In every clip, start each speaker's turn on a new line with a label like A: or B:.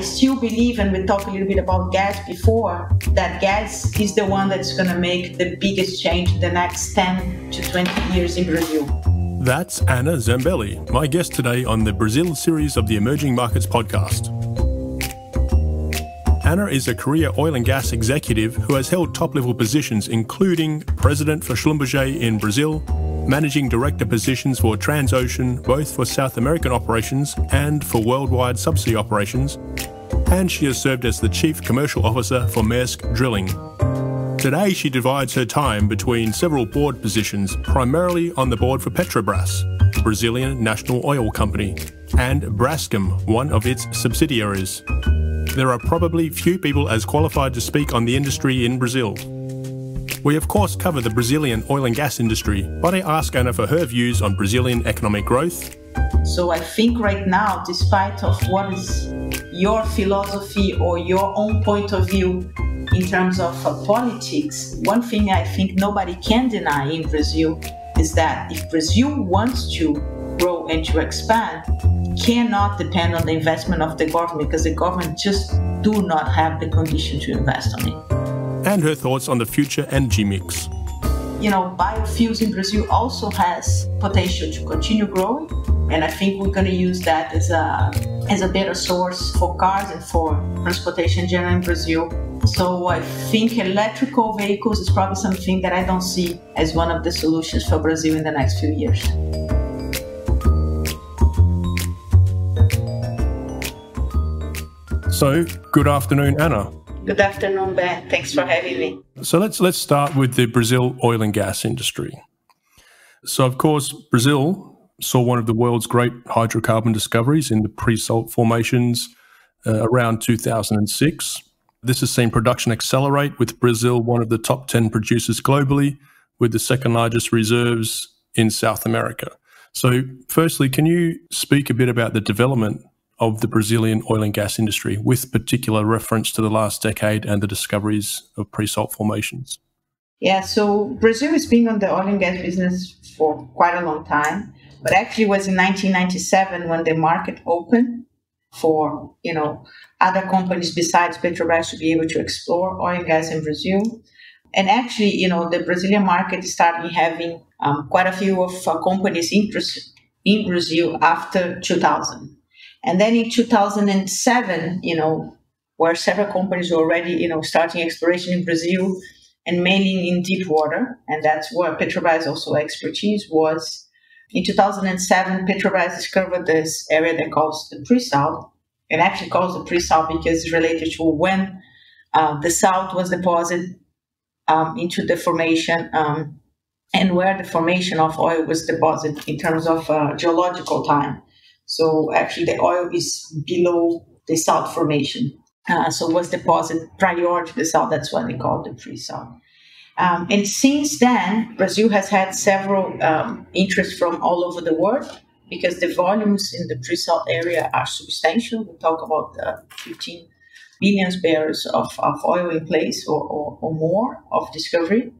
A: I still believe, and we talked a little bit about gas before, that gas is the one that's going to make the biggest change in the next 10 to 20 years in Brazil.
B: That's Ana Zambelli, my guest today on the Brazil series of the Emerging Markets podcast. Ana is a career oil and gas executive who has held top-level positions including president for Schlumberger in Brazil, managing director positions for Transocean, both for South American operations and for worldwide subsea operations, and she has served as the chief commercial officer for Maersk Drilling. Today she divides her time between several board positions, primarily on the board for Petrobras, the Brazilian national oil company, and Braskem, one of its subsidiaries. There are probably few people as qualified to speak on the industry in Brazil. We of course cover the Brazilian oil and gas industry, but I ask Ana for her views on Brazilian economic growth.
A: So I think right now, despite of what is your philosophy or your own point of view in terms of politics, one thing I think nobody can deny in Brazil is that if Brazil wants to grow and to expand, cannot depend on the investment of the government, because the government just do not have the condition to invest on it.
B: And her thoughts on the future energy mix.
A: Biofuels in Brazil also has potential to continue growing, and I think we're going to use that as a better source for cars and for transportation in general in Brazil. So I think electrical vehicles is probably something that I don't see as one of the solutions for Brazil in the next few years.
B: So, good afternoon, Ana.
A: Good afternoon, Ben. Thanks for having me.
B: So let's start with the Brazil oil and gas industry. So, of course, Brazil saw one of the world's great hydrocarbon discoveries in the pre-salt formations around 2006. This has seen production accelerate, with Brazil one of the top 10 producers globally, with the second largest reserves in South America. So, firstly, can you speak a bit about the development of the Brazilian oil and gas industry, with particular reference to the last decade and the discoveries of pre-salt formations?
A: Yeah, so Brazil has been on the oil and gas business for quite a long time, but actually it was in 1997 when the market opened for, other companies besides Petrobras to be able to explore oil and gas in Brazil. And actually, the Brazilian market started having quite a few of companies interested in Brazil after 2000. And then in 2007, where several companies were already, starting exploration in Brazil and mainly in deep water, and that's where Petrobras also expertise was. In 2007, Petrobras discovered this area that calls the pre-salt. It actually calls the pre-salt because it's related to when the salt was deposited into the formation and where the formation of oil was deposited in terms of geological time. So actually the oil is below the salt formation. So it was deposited prior to the salt. That's why they call it the pre-salt. And since then, Brazil has had several interests from all over the world, because the volumes in the pre-salt area are substantial. We talk about 15 billion barrels of oil in place or more of discovery.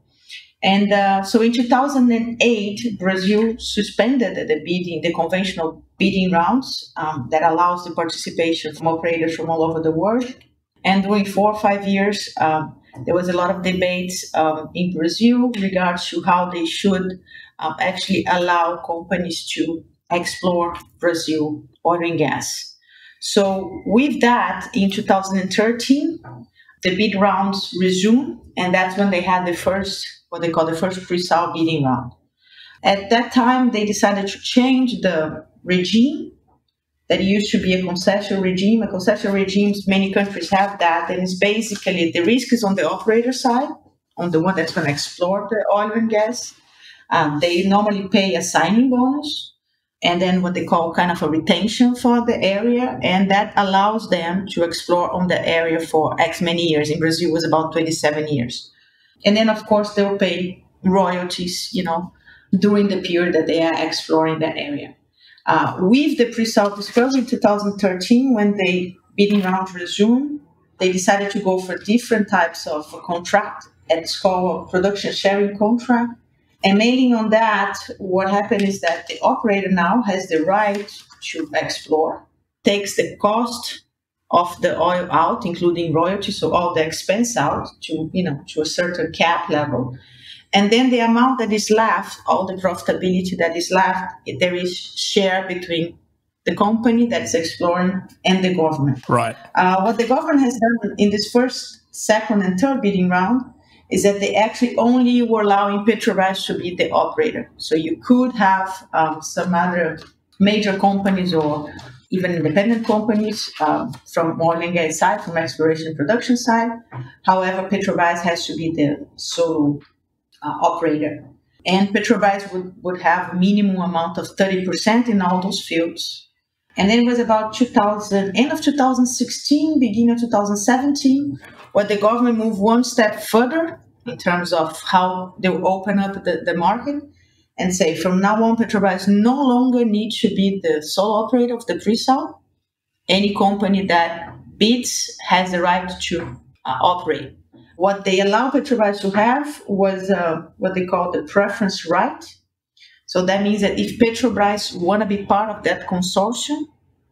A: And so in 2008, Brazil suspended the conventional bidding rounds that allows the participation from operators from all over the world. And during 4 or 5 years, there was a lot of debates in Brazil in regards to how they should actually allow companies to explore Brazil oil and gas. So with that, in 2013, the bid rounds resumed, and that's when they had what they call the first pre-salt bidding round. At that time, they decided to change the regime. That used to be a concession regime. A concession regime, many countries have that, and it's basically the risk is on the operator side, on the one that's going to explore the oil and gas. They normally pay a signing bonus, and then what they call kind of a retention for the area, and that allows them to explore on the area for X many years. In Brazil, it was about 27 years. And then, of course, they'll pay royalties, during the period that they are exploring that area. With the pre-salt discovery in 2013, when the bidding round resumed, they decided to go for different types of contract, and it's called a production sharing contract. And mainly on that, what happened is that the operator now has the right to explore, takes the cost of the oil out, including royalties, so all the expense out to a certain cap level. And then the amount that is left, all the profitability that is left, there is share between the company that's exploring and the government.
B: Right.
A: What the government has done in this first, second, and third bidding round is that they actually only were allowing Petrobras to be the operator. So you could have some other major companies or even independent companies from oil and gas side, from exploration and production side. However, Petrobras has to be the sole operator. And Petrobras would have a minimum amount of 30% in all those fields. And then it was about end of 2016, beginning of 2017, where the government moved one step further in terms of how they will open up the market and say, from now on, Petrobras no longer needs to be the sole operator of the pre-salt. Any company that bids has the right to operate. What they allow Petrobras to have was what they call the preference right. So that means that if Petrobras want to be part of that consortium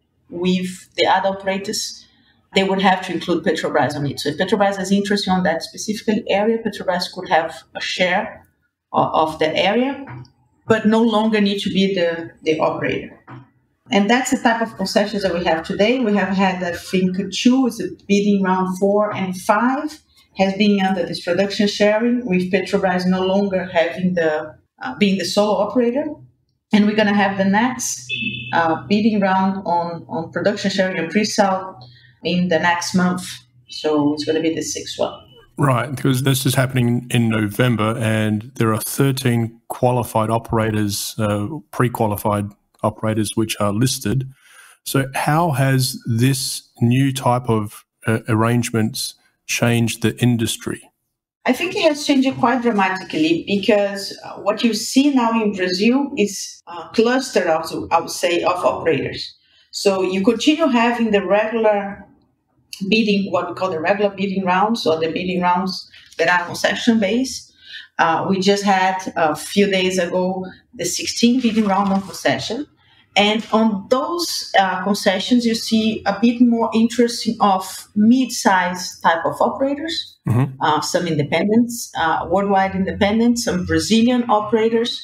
A: with the other operators, they would have to include Petrobras on it. So if Petrobras has interest on that specific area, Petrobras could have a share of the area, but no longer need to be the operator. And that's the type of concessions that we have today. We have had, I think, two, is bidding round 4 and 5, has been under this production sharing, with Petrobras no longer having being the sole operator. And we're going to have the next bidding round on production sharing and pre-salt in the next month. So it's going to be the 6th one.
B: Right, because this is happening in November, and there are 13 qualified operators, pre-qualified operators, which are listed. So how has this new type of arrangements changed the industry?
A: I think it has changed quite dramatically, because what you see now in Brazil is a cluster, I would say, of operators. So you continue having the regular bidding, what we call the regular bidding rounds, or the bidding rounds that are concession-based. We just had a few days ago the 16th bidding round on concession. And on those concessions, you see a bit more interest of mid-sized type of operators, some independents, worldwide independents, some Brazilian operators,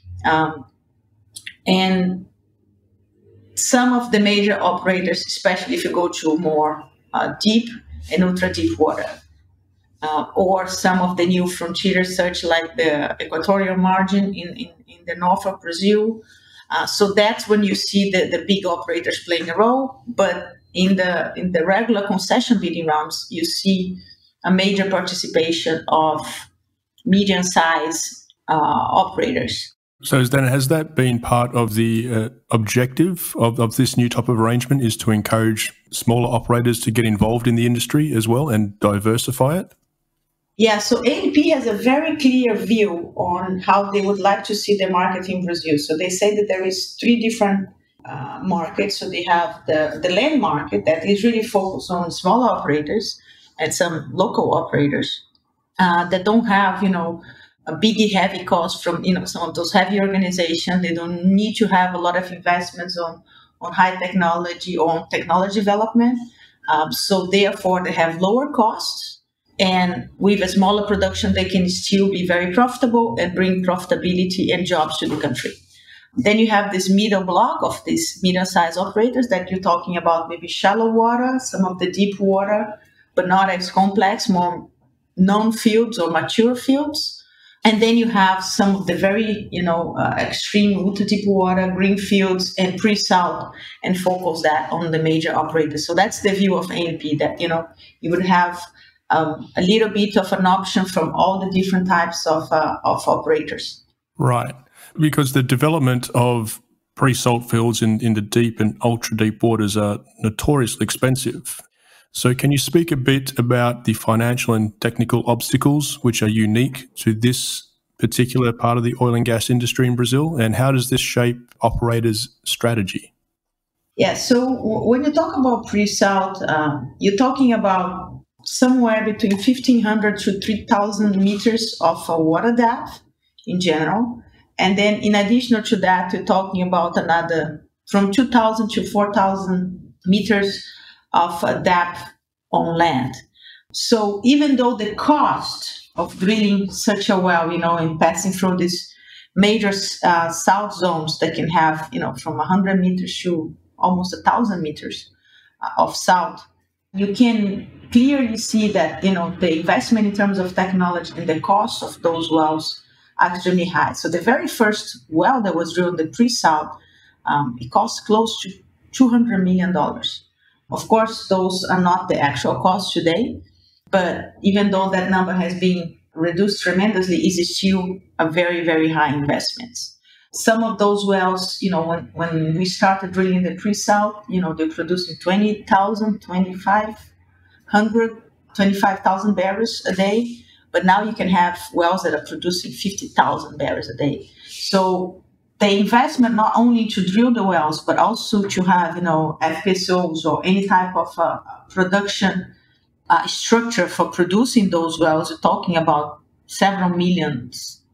A: and some of the major operators, especially if you go to more deep and ultra-deep water, or some of the new frontiers, such like the equatorial margin in the north of Brazil. So that's when you see the big operators playing a role. But in the regular concession bidding rounds, you see a major participation of medium-sized operators.
B: So then, has that been part of the objective of this new type of arrangement, is to encourage smaller operators to get involved in the industry as well and diversify it?
A: Yeah, so ANP has a very clear view on how they would like to see the market in Brazil. So they say that there is 3 different markets. So they have the land market that is really focused on smaller operators and some local operators that don't have, a big heavy cost from, some of those heavy organizations. They don't need to have a lot of investments on high technology or on technology development. So therefore, they have lower costs. And with a smaller production, they can still be very profitable and bring profitability and jobs to the country. Then you have this middle block of these medium-sized operators that you're talking about, maybe shallow water, some of the deep water, but not as complex, more known fields or mature fields. And then you have some of the very, extreme ultra-deep water, green fields, and pre-salt, and focus that on the major operators. So that's the view of ANP, that, you would have a little bit of an option from all the different types of operators.
B: Right. Because the development of pre-salt fields in the deep and ultra-deep waters are notoriously expensive. So can you speak a bit about the financial and technical obstacles which are unique to this particular part of the oil and gas industry in Brazil, and how does this shape operators' strategy?
A: Yeah, so when you talk about pre-salt, you're talking about somewhere between 1,500 to 3,000 meters of water depth in general. And then in addition to that, you're talking about another from 2,000 to 4,000 meters of depth on land. So even though the cost of drilling such a well, and passing through these major salt zones that can have, from 100 meters to almost 1,000 meters of salt, you can clearly see that, the investment in terms of technology and the cost of those wells are extremely high. So the very first well that was drilled in the pre-salt, it cost close to $200 million. Of course, those are not the actual costs today, but even though that number has been reduced tremendously, is still a very, very high investment. Some of those wells, when we started drilling the pre-salt, they're producing 20,000, 25,000 barrels a day. But now you can have wells that are producing 50,000 barrels a day. So the investment not only to drill the wells, but also to have, FPSOs or any type of production structure for producing those wells, we're talking about several billion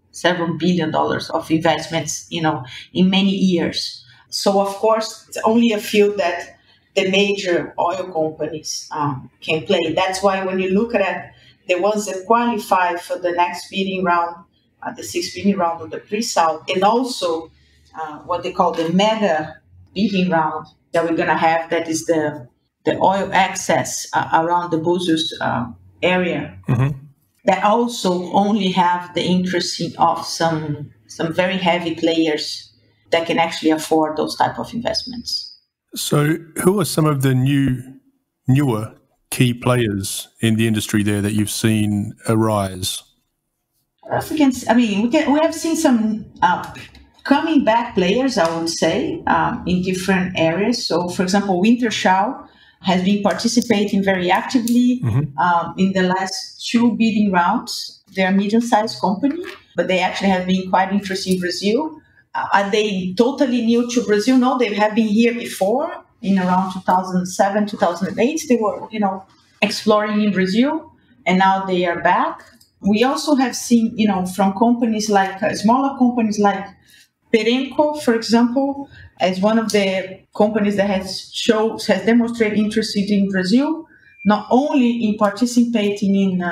A: dollars of investments, in many years. So, of course, it's only a field that the major oil companies can play. That's why when you look at the ones that qualify for the next bidding round, the sixth bidding round of the pre-salt, and also what they call the mega bidding round that we're going to have, that is the oil access around the Búzios area, that also only have the interest of some very heavy players that can actually afford those type of investments.
B: So who are some of the newer key players in the industry there that you've seen arise?
A: We have seen some coming back players, I would say, in different areas. So, for example, Wintershall has been participating very actively in the last two bidding rounds. They're a medium-sized company, but they actually have been quite interested in Brazil. Are they totally new to Brazil? No, they have been here before. In around 2007, 2008, they were, exploring in Brazil, and now they are back. We also have seen, from companies like smaller companies like Perenco, for example, as one of the companies that has demonstrated interest in Brazil, not only in participating in,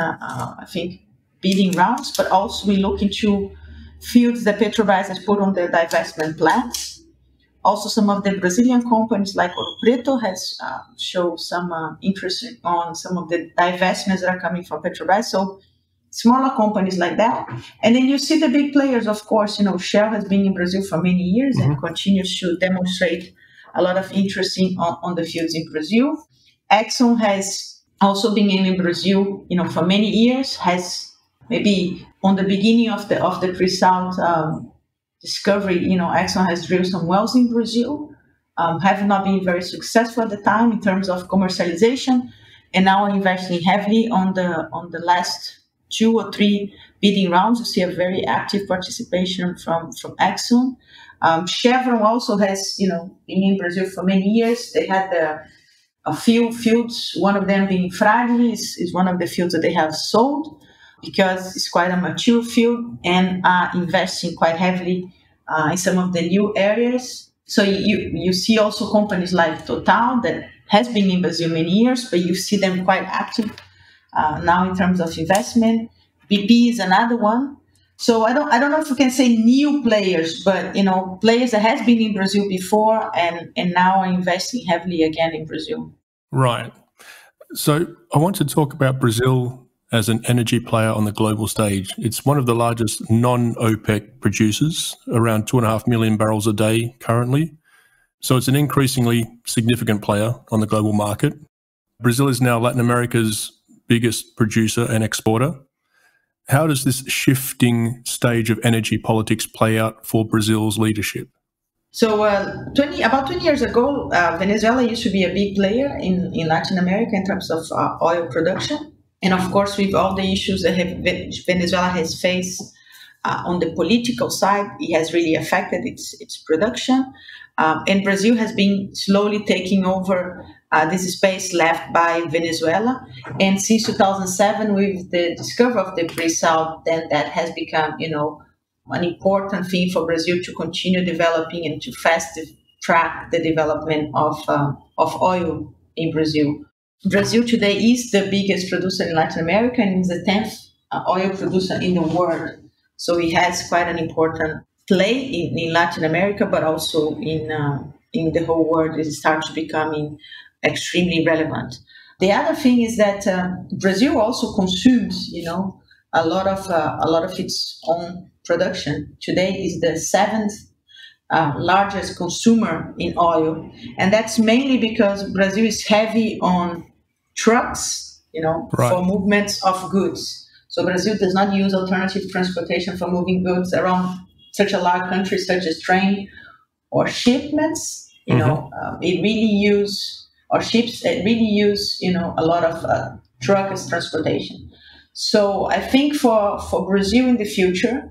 A: bidding rounds, but also we look into fields that Petrobras has put on their divestment plans. Also, some of the Brazilian companies like Ouro Preto has shown some interest on some of the divestments that are coming from Petrobras. So smaller companies like that. And then you see the big players, of course. Shell has been in Brazil for many years and continues to demonstrate a lot of interest on the fields in Brazil. Exxon has also been in Brazil, for many years, has maybe on the beginning of the pre-salt discovery, Exxon has drilled some wells in Brazil, have not been very successful at the time in terms of commercialization, and now are investing heavily on the last 2 or 3 bidding rounds. You see a very active participation from Exxon. Chevron also has, been in Brazil for many years. They had a few fields, one of them being Frade is one of the fields that they have sold, because it's quite a mature field, and are investing quite heavily in some of the new areas. So you see also companies like Total that has been in Brazil many years, but you see them quite active now in terms of investment. BP is another one. So I don't know if we can say new players, but players that has been in Brazil before and now are investing heavily again in Brazil.
B: Right. So I want to talk about Brazil as an energy player on the global stage. It's one of the largest non-OPEC producers, around 2.5 million barrels a day currently. So it's an increasingly significant player on the global market. Brazil is now Latin America's biggest producer and exporter. How does this shifting stage of energy politics play out for Brazil's leadership?
A: So about 20 years ago, Venezuela used to be a big player in Latin America in terms of oil production. And of course, with all the issues that Venezuela has faced on the political side, it has really affected its production. And Brazil has been slowly taking over this space left by Venezuela. And since 2007, with the discovery of the pre-salt, then that has become, an important thing for Brazil to continue developing and to fast track the development of oil in Brazil. Brazil today is the biggest producer in Latin America and is the 10th oil producer in the world. So it has quite an important play in Latin America, but also in the whole world. It starts becoming extremely relevant. The other thing is that Brazil also consumes, a lot of its own production. Today is the seventh largest consumer in oil, and that's mainly because Brazil is heavy on trucks,
B: Right.
A: for movements of goods. So Brazil does not use alternative transportation for moving goods around such a large country, such as train or shipments. It really use or ships. It really use a lot of truck as transportation. So I think for Brazil in the future,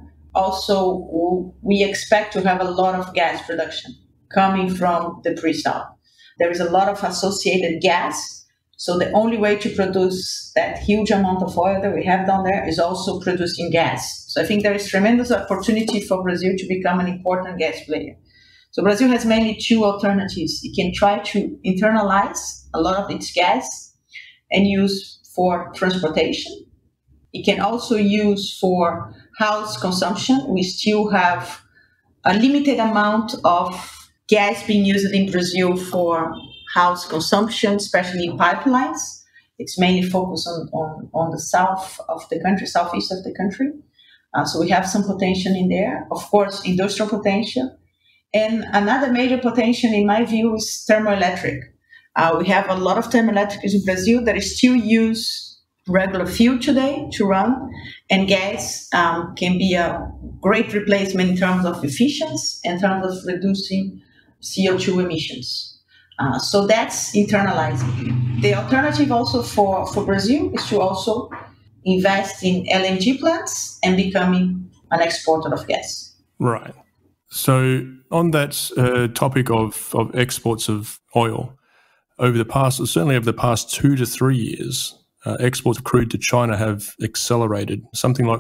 A: also we expect to have a lot of gas production coming from the pre-salt. There is a lot of associated gas. So the only way to produce that huge amount of oil that we have down there is also producing gas. So I think there is tremendous opportunity for Brazil to become an important gas player. So Brazil has mainly two alternatives. It can try to internalize a lot of its gas and use for transportation. It can also use for house consumption. We still have a limited amount of gas being used in Brazil for house consumption, especially in pipelines. It's mainly focused on the south of the country, southeast of the country. So we have some potential in there. Of course, industrial potential. And another major potential, in my view, is thermoelectric. We have a lot of thermoelectrics in Brazil that still use regular fuel today to run, and gas can be a great replacement in terms of efficiency, in terms of reducing CO2 emissions. So that's internalizing. The alternative also for Brazil is to also invest in LNG plants and becoming an exporter of gas.
B: Right. So on that topic of exports of oil, certainly over the past 2 to 3 years, exports of crude to China have accelerated. Something like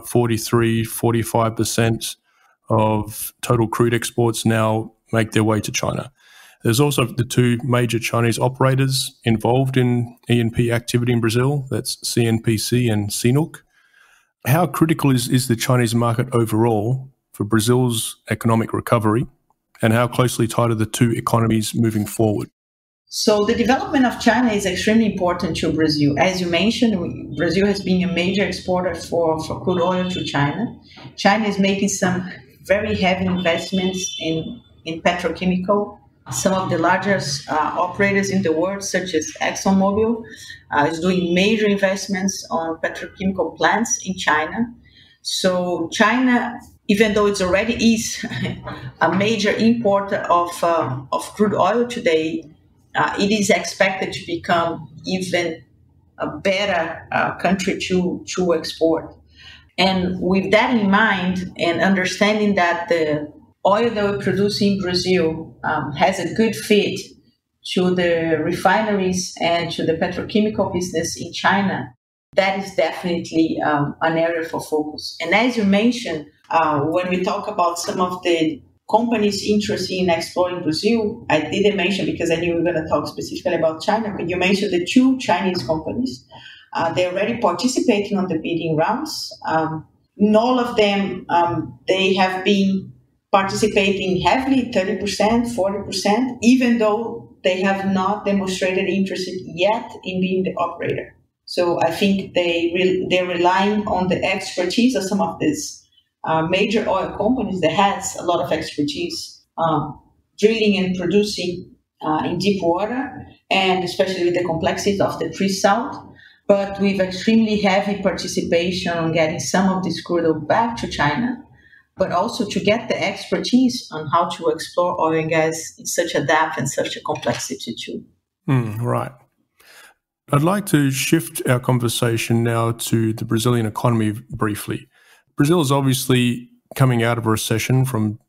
B: 45% of total crude exports now make their way to China. There's also the two major Chinese operators involved in E&P activity in Brazil. That's CNPC and CNOOC. How critical is the Chinese market overall for Brazil's economic recovery, and how closely tied are the two economies moving forward?
A: So the development of China is extremely important to Brazil. As you mentioned, Brazil has been a major exporter for crude oil to China. China is making some very heavy investments in petrochemical. Some of the largest operators in the world, such as ExxonMobil, is doing major investments on petrochemical plants in China. So China, even though it already is a major importer of crude oil today, it is expected to become even a better country to export. And with that in mind, and understanding that the oil that we produce in Brazil has a good fit to the refineries and to the petrochemical business in China, that is definitely an area for focus. And as you mentioned, when we talk about some of the companies interested in exploring Brazil, I didn't mention because I knew we were going to talk specifically about China, but you mentioned the two Chinese companies. They're already participating on the bidding rounds. In all of them, they have been participating heavily, 30%, 40%, even though they have not demonstrated interest yet in being the operator. So I think they're relying on the expertise of some of these major oil companies that has a lot of expertise drilling and producing in deep water, and especially with the complexities of the pre-salt, but with extremely heavy participation on getting some of this crude oil back to China, but also to get the expertise on how to explore oil and gas in such a depth and such a complexity too.
B: Right. I'd like to shift our conversation now to the Brazilian economy briefly. Brazil is obviously coming out of a recession from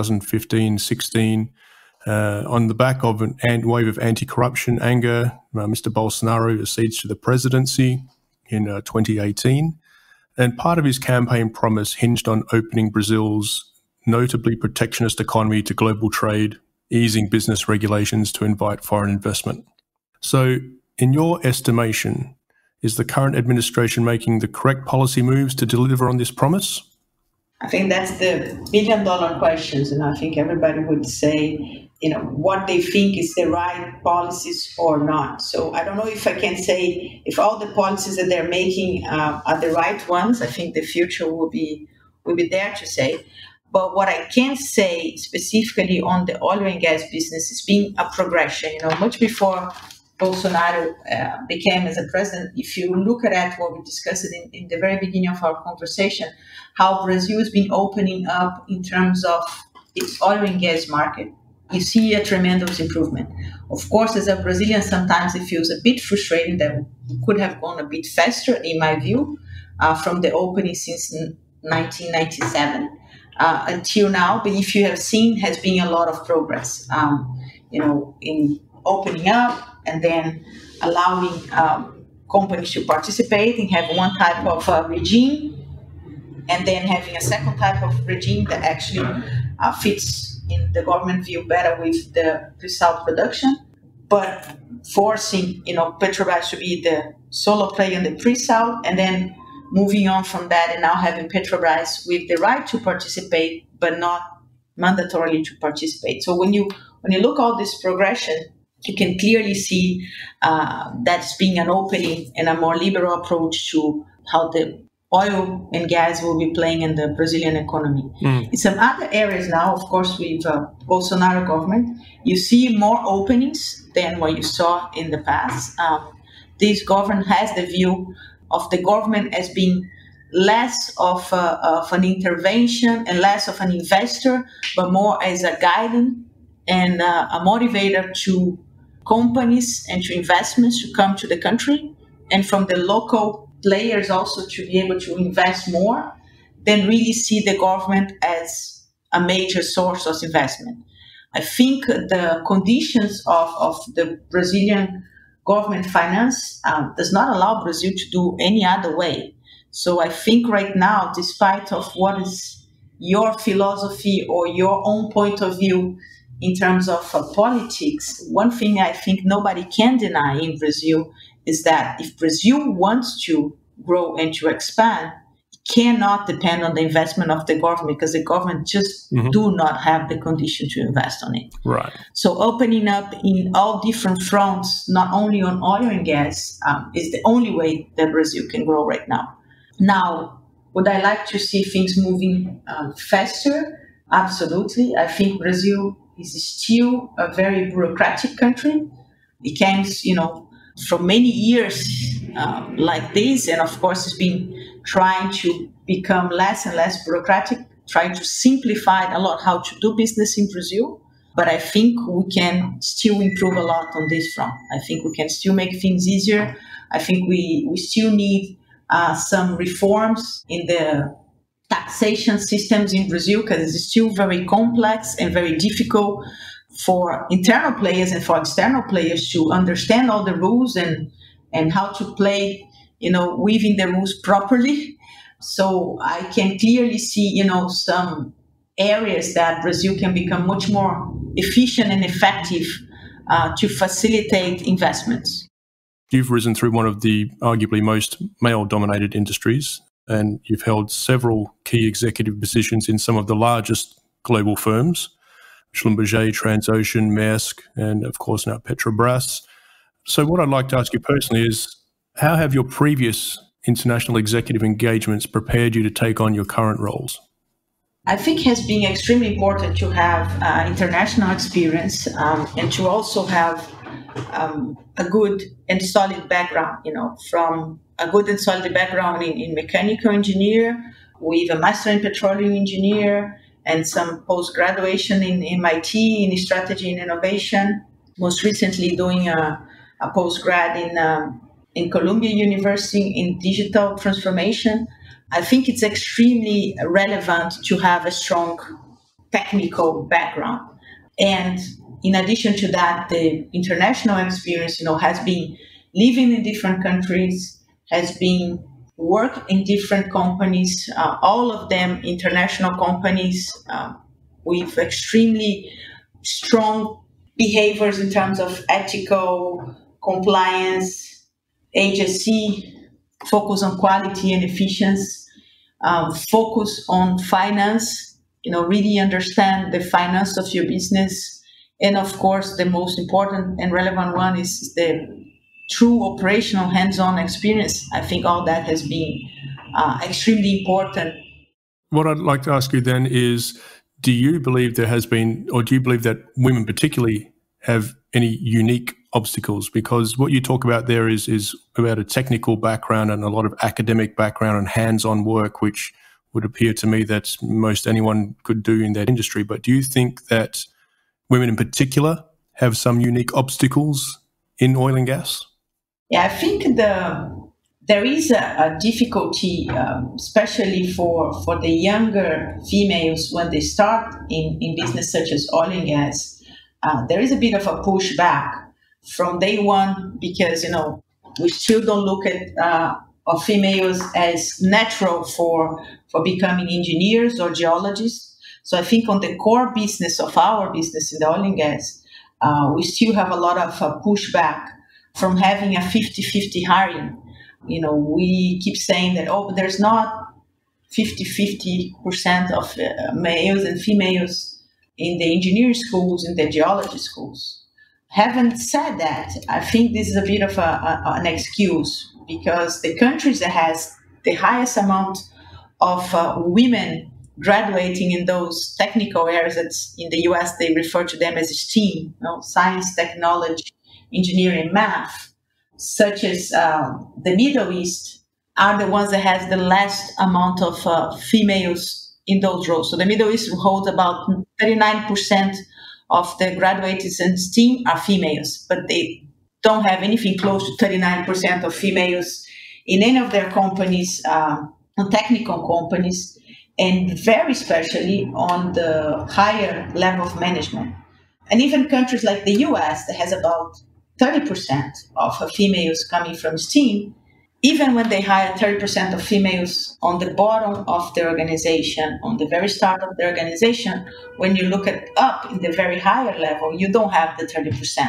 B: 2015-16 on the back of a wave of anti-corruption anger. Mr. Bolsonaro accedes to the presidency in 2018. And part of his campaign promise hinged on opening Brazil's notably protectionist economy to global trade, easing business regulations to invite foreign investment. So, in your estimation, is the current administration making the correct policy moves to deliver on this promise?
A: I think that's the $1 billion questions, and I think everybody would say, what they think is the right policies or not. So I don't know if I can say if all the policies that they're making are the right ones. I think the future will be there to say. But what I can say specifically on the oil and gas business is being a progression. Much before Bolsonaro became as a president, if you look at what we discussed in the very beginning of our conversation, how Brazil has been opening up in terms of its oil and gas market, you see a tremendous improvement. Of course, as a Brazilian, sometimes it feels a bit frustrating that we could have gone a bit faster, in my view, from the opening since 1997 until now. But if you have seen, has been a lot of progress, in opening up and then allowing companies to participate and have one type of regime, and then having a second type of regime that actually fits in the government view better with the pre-salt production, but forcing Petrobras to be the solo player in the pre-salt, and then moving on from that and now having Petrobras with the right to participate but not mandatorily to participate. So when you look at this progression, you can clearly see that's being an opening and a more liberal approach to how the oil and gas will be playing in the Brazilian economy. In some other areas now, of course, with Bolsonaro government, you see more openings than what you saw in the past. This government has the view of the government as being less of an intervention and less of an investor, but more as a guidance and a motivator to companies and to investments to come to the country, and from the local players also to be able to invest more, then really see the government as a major source of investment. I think the conditions of the Brazilian government finance does not allow Brazil to do any other way. So I think right now, despite of what is your philosophy or your own point of view in terms of politics, one thing I think nobody can deny in Brazil is that if Brazil wants to grow and to expand, it cannot depend on the investment of the government, because the government just do not have the condition to invest on it.
B: Right.
A: So opening up in all different fronts, not only on oil and gas, is the only way that Brazil can grow right now. Now, would I like to see things moving faster? Absolutely. I think Brazil is still a very bureaucratic country. It came, for many years like this, and of course it's been trying to become less and less bureaucratic, trying to simplify a lot how to do business in Brazil. But I think we can still improve a lot on this front. I think we can still make things easier. I think we still need some reforms in the taxation systems in Brazil, because it's still very complex and very difficult for internal players and for external players to understand all the rules and how to play, within the rules properly. So I can clearly see, some areas that Brazil can become much more efficient and effective to facilitate investments.
B: You've risen through one of the arguably most male-dominated industries, and you've held several key executive positions in some of the largest global firms, Schlumberger, Transocean, Maersk, and of course now Petrobras. So what I'd like to ask you personally is, how have your previous international executive engagements prepared you to take on your current roles?
A: I think it has been extremely important to have international experience and to also have a good and solid background, from a good and solid background in mechanical engineer, with a master in petroleum engineer, and some post-graduation in MIT in strategy and innovation. Most recently doing a post-grad in Columbia University in digital transformation. I think it's extremely relevant to have a strong technical background. And in addition to that, the international experience, has been living in different countries, has been work in different companies, all of them international companies with extremely strong behaviors in terms of ethical, compliance, HSE, focus on quality and efficiency, focus on finance, really understand the finance of your business. And of course, the most important and relevant one is the true operational hands-on experience. I think all that has been extremely important.
B: What I'd like to ask you then is, do you believe there has been, or do you believe that women particularly have any unique obstacles? Because what you talk about there is about a technical background and a lot of academic background and hands-on work, which would appear to me that most anyone could do in that industry. But do you think that women in particular have some unique obstacles in oil and gas?
A: Yeah, I think there is a difficulty, especially for the younger females when they start in business such as oil and gas. There is a bit of a pushback from day one because, we still don't look at females as natural for becoming engineers or geologists. So I think on the core business of our business in the oil and gas, we still have a lot of pushback from having a 50-50 hiring. We keep saying that, there's not 50-50% of males and females in the engineering schools, in the geology schools. Having said that, I think this is a bit of an excuse because the countries that has the highest amount of women graduating in those technical areas, that's in the US, they refer to them as STEAM, science, technology, engineering, math, such as the Middle East, are the ones that has the last amount of females in those roles. So the Middle East holds about 39% of the graduates in STEAM are females, but they don't have anything close to 39% of females in any of their companies, technical companies, and very especially on the higher level of management. And even countries like the US that has about 30% of females coming from STEAM, even when they hire 30% of females on the bottom of the organization, on the very start of the organization, when you look at up in the very higher level, you don't have the 30%.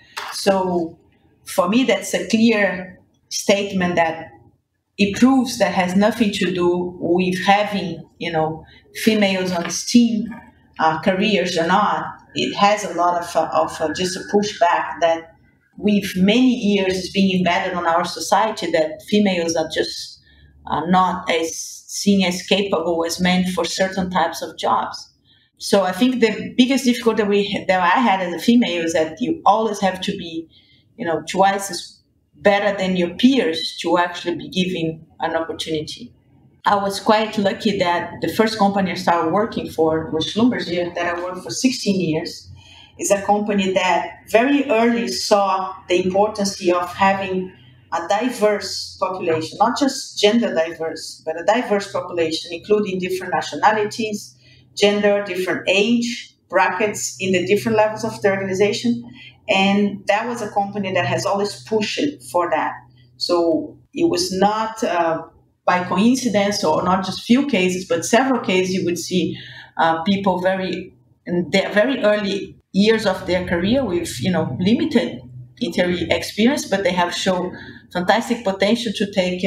A: So for me, that's a clear statement that it proves that has nothing to do with having, females on STEAM careers or not. It has a lot of just a pushback that with many years is being embedded on our society that females are just not as seen as capable as men for certain types of jobs. So I think the biggest difficulty that I had as a female is that you always have to be, twice as better than your peers to actually be given an opportunity. I was quite lucky that the first company I started working for was Schlumberger, that I worked for 16 years. Is a company that very early saw the importance of having a diverse population, not just gender diverse, but a diverse population, including different nationalities, gender, different age brackets in the different levels of the organization. And that was a company that has always pushed for that. So it was not by coincidence or not just few cases, but several cases you would see people in their very early years of their career with, limited interview experience, but they have shown fantastic potential to take,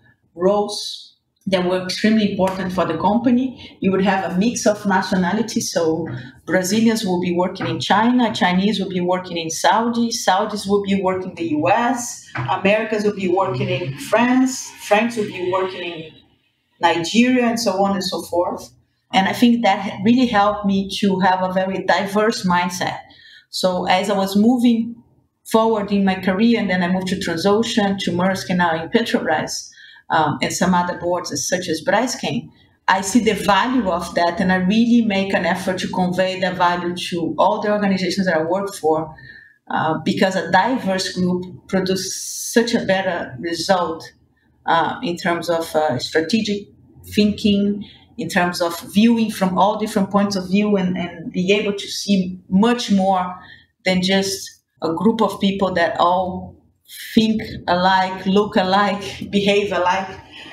A: roles that were extremely important for the company. You would have a mix of nationalities. So Brazilians will be working in China, Chinese will be working in Saudi, Saudis will be working in the US, Americans will be working in France, French will be working in Nigeria, and so on and so forth. And I think that really helped me to have a very diverse mindset. So as I was moving forward in my career, and then I moved to Transocean, to Maersk, and now in Petrobras, and some other boards such as Braskem, I see the value of that, and I really make an effort to convey that value to all the organizations that I work for, because a diverse group produces such a better result in terms of strategic thinking, in terms of viewing from all different points of view and be able to see much more than just a group of people that all think alike, look alike, behave alike.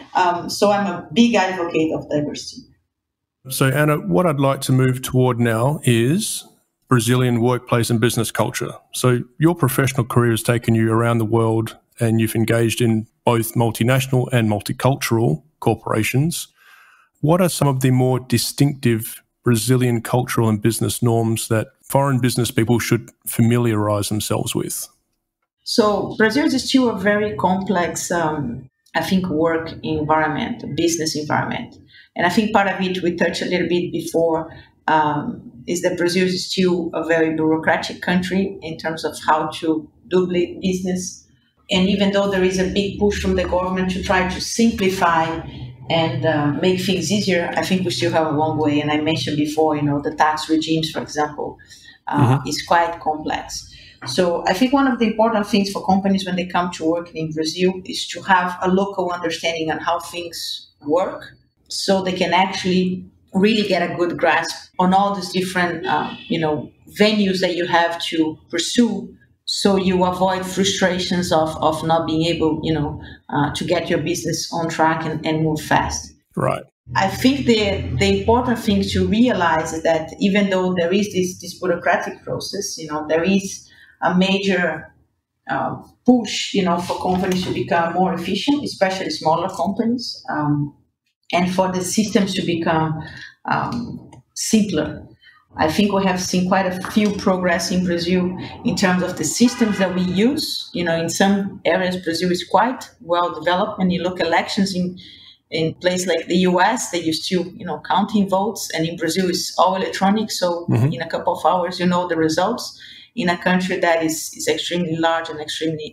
A: So I'm a big advocate of diversity.
B: So Anna, what I'd like to move toward now is Brazilian workplace and business culture. So your professional career has taken you around the world and you've engaged in both multinational and multicultural corporations. What are some of the more distinctive Brazilian cultural and business norms that foreign business people should familiarize themselves with?
A: So Brazil is still a very complex, work environment, business environment. And I think part of it we touched a little bit before is that Brazil is still a very bureaucratic country in terms of how to do business. And even though there is a big push from the government to try to simplify and make things easier, I think we still have a long way. And I mentioned before, the tax regimes, for example, is quite complex. So I think one of the important things for companies when they come to work in Brazil is to have a local understanding on how things work, so they can actually really get a good grasp on all these different, venues that you have to pursue, so you avoid frustrations of not being able, to get your business on track and move fast.
B: Right.
A: I think the important thing to realize is that even though there is this bureaucratic process, there is a major push, for companies to become more efficient, especially smaller companies, and for the systems to become simpler. I think we have seen quite a few progress in Brazil in terms of the systems that we use. In some areas, Brazil is quite well developed. When you look at elections in places like the US, they used to, counting votes, and in Brazil it's all electronic. So in a couple of hours, the results. In a country that is extremely large and extremely,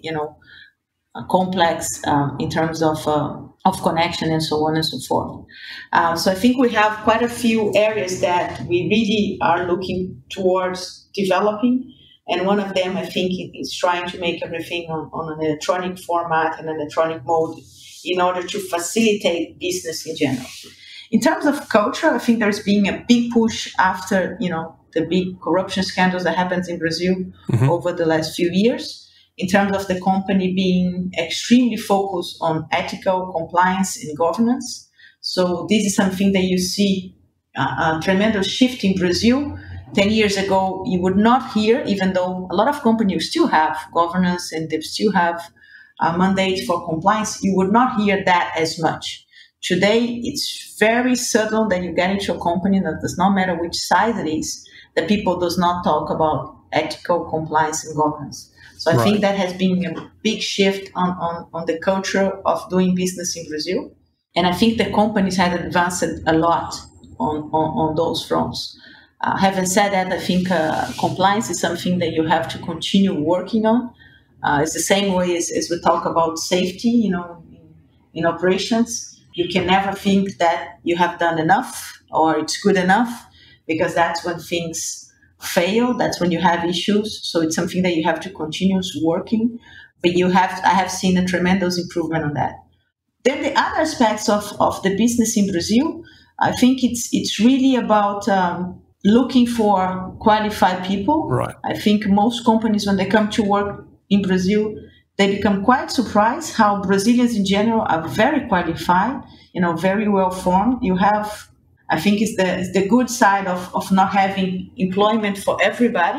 A: complex in terms of connection and so on and so forth. So I think we have quite a few areas that we really are looking towards developing. And one of them, I think, is trying to make everything on an electronic format and an electronic mode in order to facilitate business in general. In terms of culture, I think there's been a big push after, the big corruption scandals that happens in Brazil over the last few years, in terms of the company being extremely focused on ethical compliance and governance. So this is something that you see a tremendous shift in Brazil. 10 years ago, you would not hear, even though a lot of companies still have governance and they still have a mandate for compliance, you would not hear that as much. Today, it's very subtle that you get into a company that does not matter which size it is, that people does not talk about ethical compliance and governance. So I think that has been a big shift on the culture of doing business in Brazil. And I think the companies have advanced a lot on those fronts. Having said that, I think compliance is something that you have to continue working on. It's the same way as we talk about safety, in operations. You can never think that you have done enough or it's good enough, because that's when things fail. That's when you have issues. So it's something that you have to continue working. But I have seen a tremendous improvement on that. Then the other aspects of the business in Brazil, I think it's really about looking for qualified people.
B: Right.
A: I think most companies, when they come to work in Brazil, they become quite surprised how Brazilians in general are very qualified, very well formed. You have, I think it's the good side of not having employment for everybody.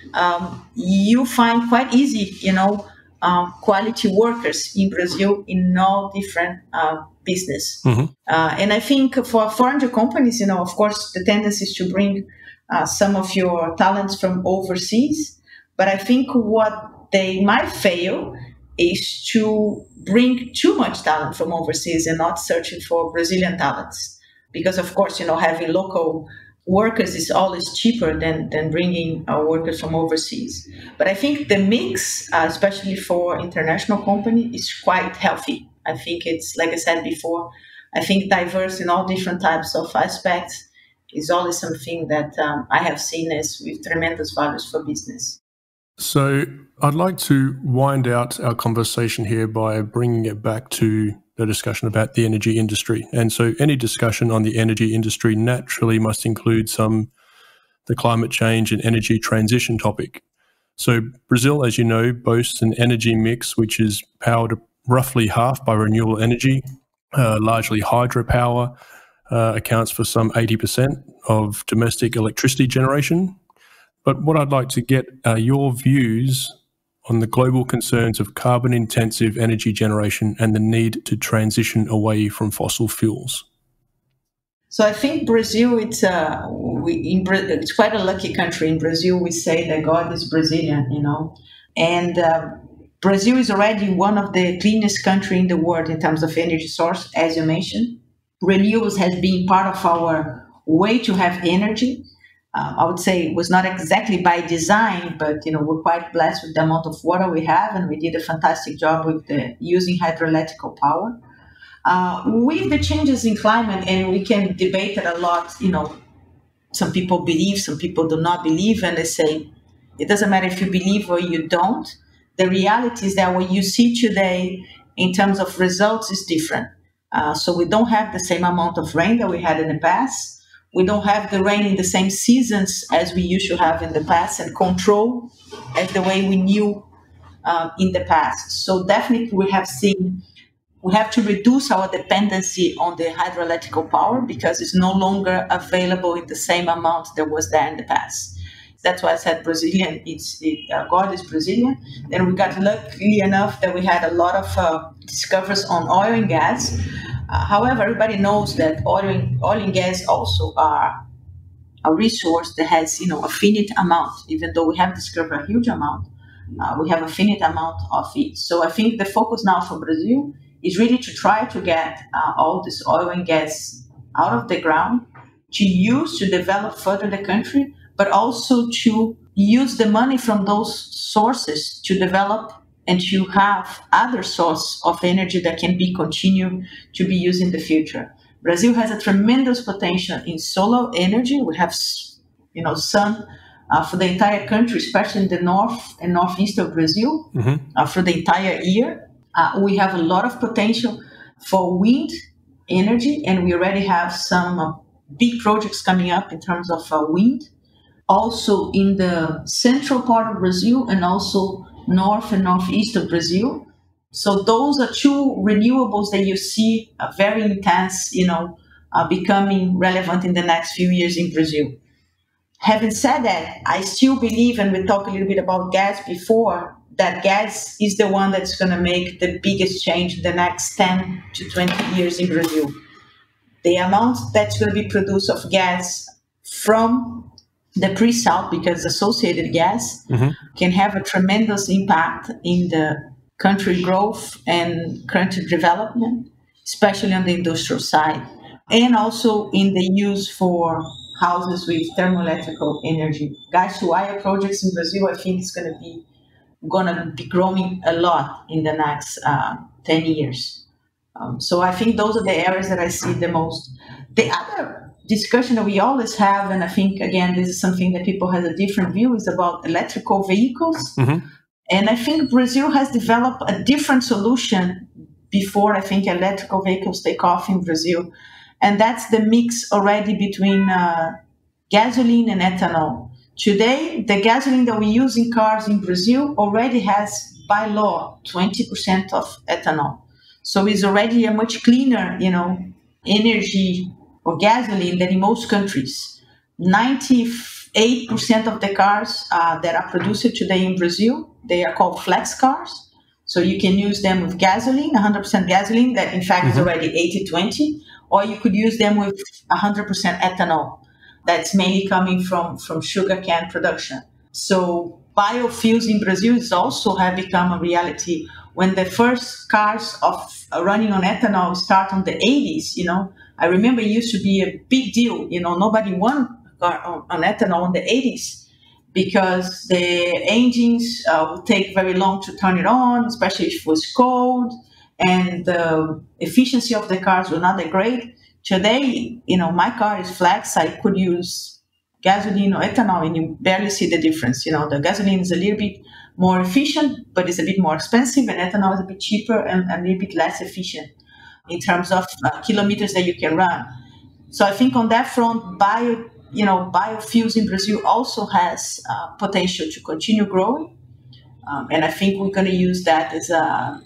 A: You find quite easy, quality workers in Brazil in all different business. And I think for foreign companies, of course, the tendency is to bring some of your talents from overseas. But I think what they might fail is to bring too much talent from overseas and not searching for Brazilian talents. Because, of course, having local workers is always cheaper than bringing workers from overseas. But I think the mix, especially for international company, is quite healthy. I think it's, like I said before, I think diverse in all different types of aspects is always something that I have seen as with tremendous values for business.
B: So I'd like to wind out our conversation here by bringing it back to the discussion about the energy industry. And so any discussion on the energy industry naturally must include the climate change and energy transition topic. So Brazil, as you know, boasts an energy mix which is powered roughly half by renewable energy, largely hydropower, accounts for some 80% of domestic electricity generation. But what I'd like to get are your views on the global concerns of carbon-intensive energy generation and the need to transition away from fossil fuels.
A: So I think Brazil, it's quite a lucky country. In Brazil, we say that God is Brazilian, and Brazil is already one of the cleanest countries in the world in terms of energy source, as you mentioned. Renewables has been part of our way to have energy. I would say it was not exactly by design, but we're quite blessed with the amount of water we have, and we did a fantastic job with using hydroelectric power. With the changes in climate, and we can debate it a lot, some people believe, some people do not believe, and they say it doesn't matter if you believe or you don't. The reality is that what you see today in terms of results is different. So we don't have the same amount of rain that we had in the past. We don't have the rain in the same seasons as we used to have in the past, and control as the way we knew in the past. So definitely we have to reduce our dependency on the hydroelectric power because it's no longer available in the same amount that was there in the past. That's why I said Brazilian. God is Brazilian. Then we got lucky enough that we had a lot of discoveries on oil and gas. However, everybody knows that oil and gas also are a resource that has a finite amount. Even though we have discovered a huge amount, we have a finite amount of it. So I think the focus now for Brazil is really to try to get all this oil and gas out of the ground, to develop further the country, but also to use the money from those sources to develop and to have other source of energy that can be continued to be used in the future. Brazil has a tremendous potential in solar energy. We have, sun for the entire country, especially in the north and northeast of Brazil, for the entire year. We have a lot of potential for wind energy, and we already have some big projects coming up in terms of wind. Also in the central part of Brazil and also north and northeast of Brazil. So those are two renewables that you see very intense, becoming relevant in the next few years in Brazil. Having said that, I still believe, and we talked a little bit about gas before, that gas is the one that's going to make the biggest change in the next 10 to 20 years in Brazil. The amount that's going to be produced of gas from the pre-salt, because associated gas can have a tremendous impact in the country growth and country development, especially on the industrial side, and also in the use for houses with thermoelectric energy. Gas to wire projects in Brazil, I think is going to be growing a lot in the next 10 years. So I think those are the areas that I see the most. The other discussion that we always have, and I think, again, this is something that people have a different view, is about electrical vehicles. And I think Brazil has developed a different solution before, I think, electrical vehicles take off in Brazil. And that's the mix already between gasoline and ethanol. Today, the gasoline that we use in cars in Brazil already has, by law, 20% of ethanol. So it's already a much cleaner, energy or gasoline than in most countries. 98% of the cars that are produced today in Brazil, they are called flex cars. So you can use them with gasoline, 100% gasoline, that in fact is already 80-20, or you could use them with 100% ethanol. That's mainly coming from sugarcane production. So biofuels in Brazil is also have become a reality. When the first cars of running on ethanol start on the 80s, I remember it used to be a big deal. Nobody won on ethanol in the 80s because the engines would take very long to turn it on, especially if it was cold, and the efficiency of the cars was not that great. Today, my car is flex. I could use gasoline or ethanol, and you barely see the difference. The gasoline is a little bit more efficient, but it's a bit more expensive, and ethanol is a bit cheaper and a little bit less efficient in terms of kilometers that you can run. So I think on that front, biofuels in Brazil also has potential to continue growing, and I think we're going to use that as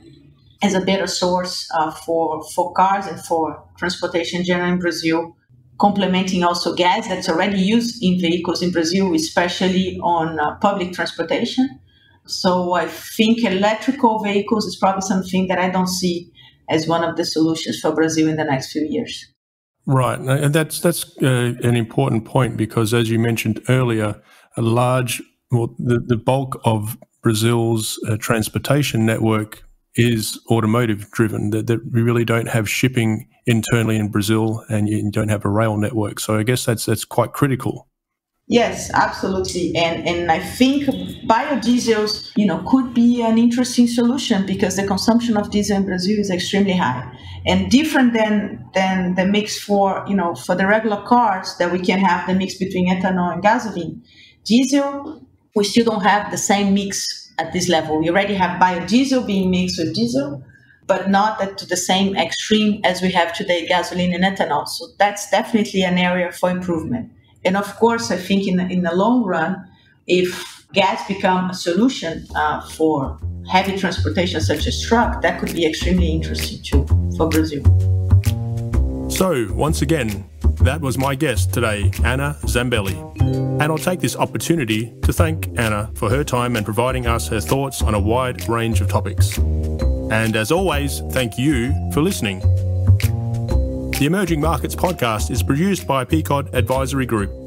A: a better source for cars and for transportation in general in Brazil complementing also gas that's already used in vehicles in Brazil, especially on public transportation. So I think electrical vehicles is probably something that I don't see as one of the solutions for Brazil in the next few years.
B: Right, and that's an important point because, as you mentioned earlier, the bulk of Brazil's transportation network is automotive driven. That we really don't have shipping internally in Brazil, and you don't have a rail network. So I guess that's quite critical.
A: Yes, absolutely. And I think biodiesels, could be an interesting solution because the consumption of diesel in Brazil is extremely high and different than the mix for the regular cars that we can have the mix between ethanol and gasoline. Diesel, we still don't have the same mix at this level. We already have biodiesel being mixed with diesel, but not to the same extreme as we have today, gasoline and ethanol. So that's definitely an area for improvement. And of course, I think in the long run, if gas becomes a solution for heavy transportation such as truck, that could be extremely interesting too for Brazil.
B: So once again, that was my guest today, Anna Zambelli. And I'll take this opportunity to thank Anna for her time and providing us her thoughts on a wide range of topics. And as always, thank you for listening. The Emerging Markets podcast is produced by Pequod Advisory Group.